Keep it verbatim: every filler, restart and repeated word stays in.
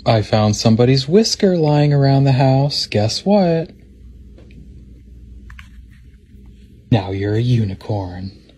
I found somebody's whisker lying around the house. Guess what? Now you're a unicorn.